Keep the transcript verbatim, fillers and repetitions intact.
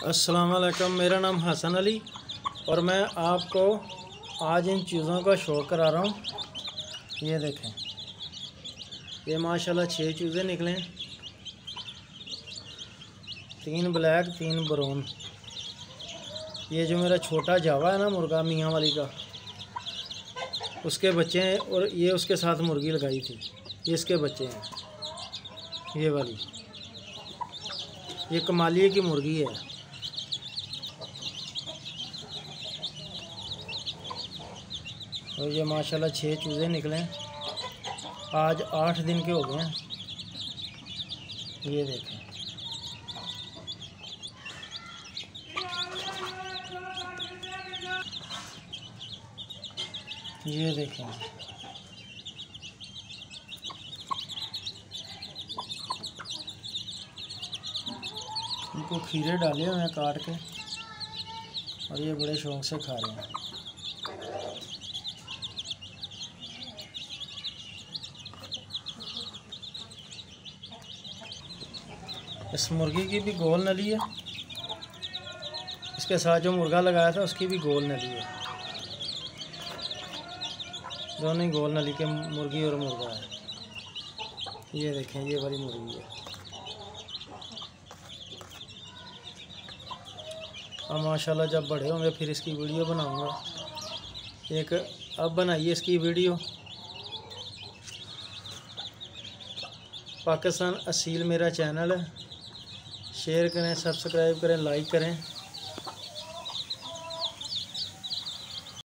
अस्सलाम वालेकुम। मेरा नाम हसन अली और मैं आपको आज इन चीज़ों का शौक़ करा रहा हूँ। ये देखें, ये माशाल्लाह छः चूज़े निकले, तीन ब्लैक तीन ब्राउन। ये जो मेरा छोटा जावा है ना मुर्गा मियाँ वाली का, उसके बच्चे हैं और ये उसके साथ मुर्गी लगाई थी, ये इसके बच्चे हैं। ये वाली ये कमालिए की मुर्गी है। और ये माशाल्लाह छः चूज़े निकले, आज आठ दिन के हो गए हैं। ये देखें, ये देखें, इनको खीरे डाले हुए हैं काट के और ये बड़े शौक़ से खा रहे हैं। इस मुर्गी की भी गोल नली है, इसके साथ जो मुर्गा लगाया था उसकी भी गोल नली है। दोनों ही गोल नली के मुर्गी और मुर्गा है। ये देखें, ये वाली मुर्गी है। अब माशाल्लाह जब बड़े होंगे फिर इसकी वीडियो बनाऊंगा। एक अब बनाइए इसकी वीडियो। पाकिस्तान असील मेरा चैनल है, शेयर करें, सब्सक्राइब करें, लाइक करें।